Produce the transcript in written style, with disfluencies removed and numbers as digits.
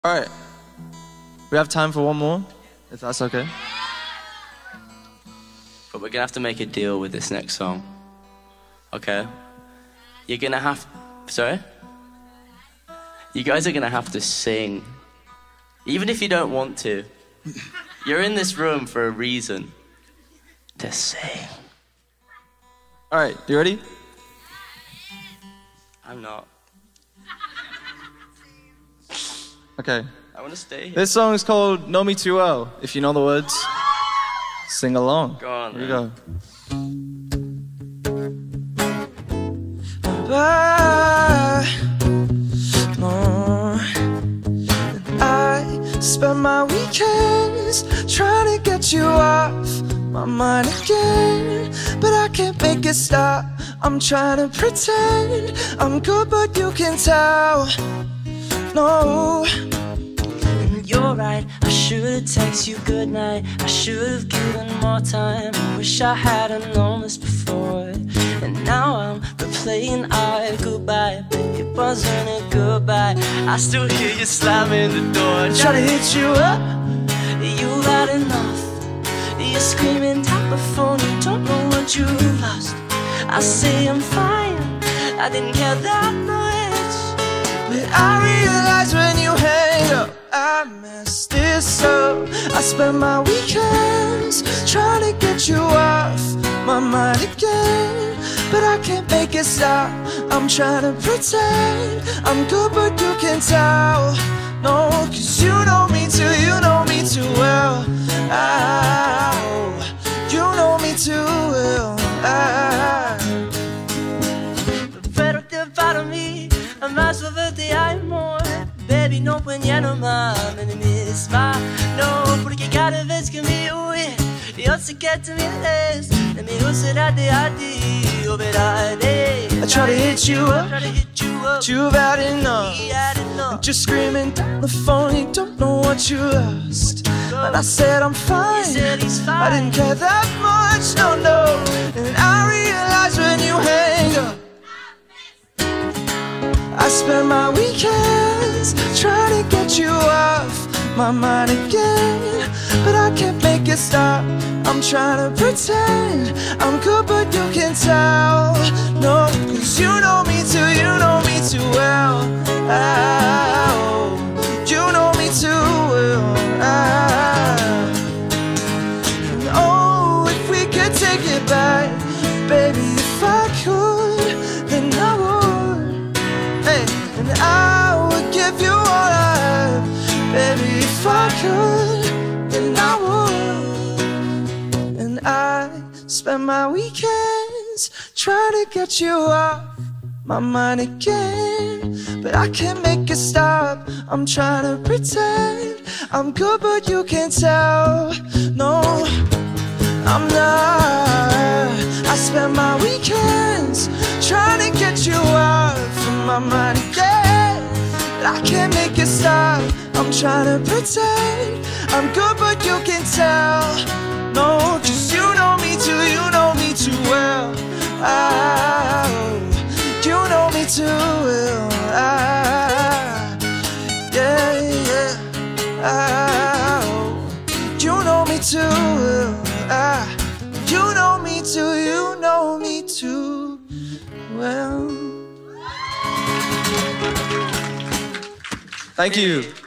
All right. We have time for one more, if that's okay. But we're gonna have to make a deal with this next song. Okay? You're gonna have... Sorry? You guys are gonna have to sing. Even if you don't want to. You're in this room for a reason. To sing. All right, you ready? I'm not. Okay. I wanna stay here. This song is called Know Me Too Well. If you know the words, sing along. Go on, Here we man. go. I spend my weekends trying to get you off my mind again, but I can't make it stop. I'm trying to pretend I'm good, but you can tell. No. You're right, I should've texted you goodnight. I should've given more time. I wish I hadn't known this before. And now I'm replaying our goodbye, but it wasn't a goodbye. I still hear you slamming the door, trying to hit you up. You had enough. You're screaming down the phone, you don't know what you lost. I say I'm fine, I didn't care that much, but I realize when you hang up, I messed this up. I spend my weekends trying to get you off my mind again, but I can't make it stop. I'm trying to pretend I'm good, but you can tell. No, cause you know me too, you know me too well. You know me too well. Pero te para mí, más suerte hay amor. Baby, no puedo más, me misma. No, porque cada vez que me huye, yo sé que te mientes. De mí será de a ti, o verá de. I try to hit you up, but you've had enough. And just screaming down the phone, you don't know what you lost. And I said I'm fine, I didn't care that much, no, no. And I realized when you hang up, I spend my weekends trying to get you off my mind again, but I can't make it stop. I'm trying to pretend I'm good, but you can tell. No, cause you know me too, you know me too well. You know me too well. And oh, if we could take it back, baby, if I could, then I would. Hey, and I would give you all I have, baby, if I could, then I would. And I spend my weekends trying to get you off my mind again, but I can't make it stop. I'm trying to pretend I'm good, but you can't tell. No, I'm not. I spend my weekends trying to get you off of my mind again, but I can't make it stop. I'm trying to pretend I'm good, but you can tell. No, cause you know me too, you know me too well. You know me too well. Yeah, yeah. You know me too well. You know me too, you know me too well. Thank you.